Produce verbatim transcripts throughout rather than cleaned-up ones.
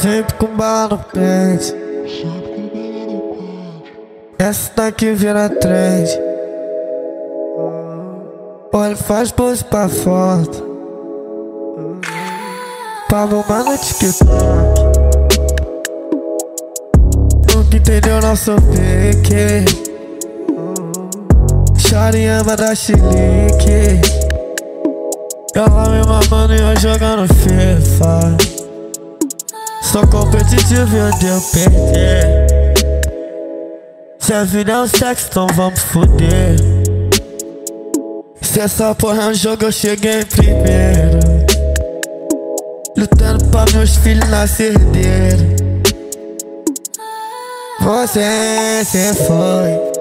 Sempre com bala no pente. Essa daqui vira trend. Olha, faz pose pra foto, pra bombar no TikTok. Nunca entendeu nosso pique. Choriamba da chilique. Ela me mamando e eu jogando FIFA. Sou competitivo e eu devo perder. Se a vida é um sexo, então vamos foder. Se essa porra é um jogo, eu cheguei em primeiro, lutando pra meus filhos nascer herdeiro. Você se foi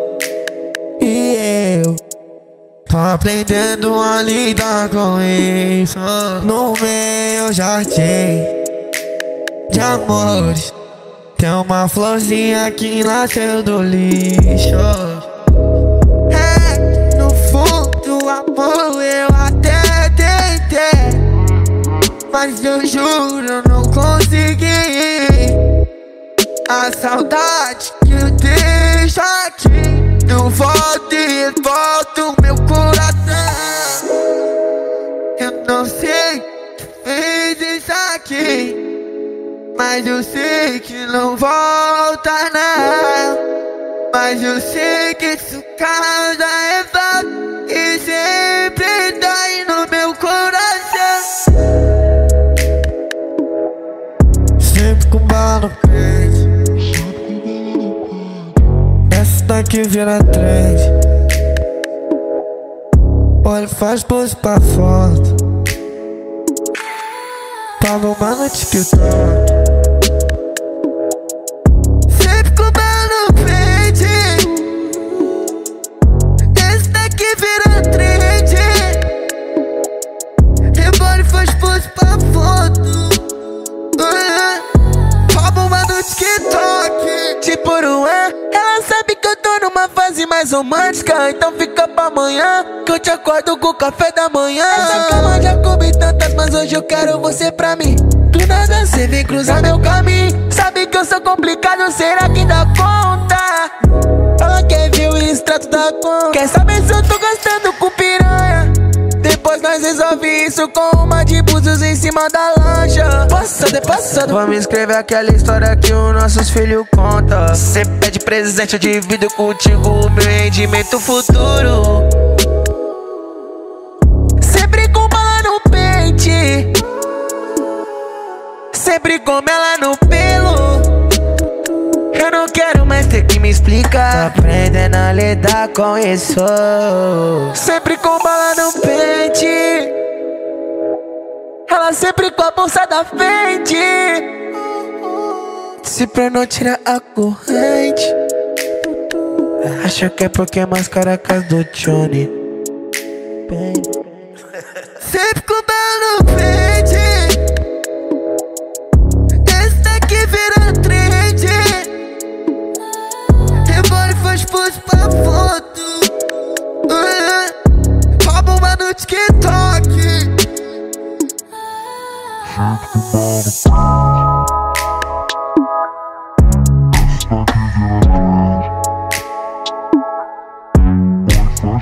e eu tô aprendendo a lidar com isso. No meu jardim de amores tem uma florzinha que nasceu do lixo. É, no fundo, amor, eu até tentei, mas eu juro, eu não consegui. A saudade que eu deixo aqui não volta e volta o meu coração. Eu não sei que fez isso aqui, mas eu sei que não volta não. Mas eu sei que isso causa revolta e sempre dói no meu coração. Sempre com bala no peito. Essa daqui vira trend. Olha, faz pose pra foto, pra bombar no TikTok. Faz pose pra foto, pra bomba no TikTok. Tipo Ruan, ela sabe que eu tô numa fase mais romântica. Então fica pra amanhã, que eu te acordo com o café da manhã. Essa cama já coube tantas, mas hoje eu quero você pra mim. Do nada cê vem cruzar meu caminho. Sabe que eu sou complicado, será que dá conta? Ela quer ver o extrato da conta, quer saber se eu tô gastando com piranha. Depois nós resolve isso com uma de búzios em cima da lancha. Passado é passado, vamos escrever aquela história que os nossos filhos contam. Cê pede presente, eu divido contigo o meu rendimento futuro. Sempre com bala no pente, sempre com ela no pelo. Eu não quero mais ter que me explicar, tô aprendendo a lidar com isso. Sempre com bala no pente, ela sempre com a bolsa da frente. Se pra não tirar a corrente, acha que é porque é mais caracas do Johnny. Sempre com bala no pente. Esse daqui vira trend. Faz pose pra foto, pra bomba no TikTok.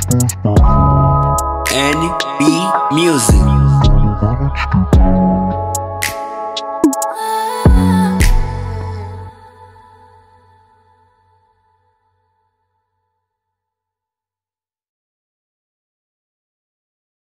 N B Music.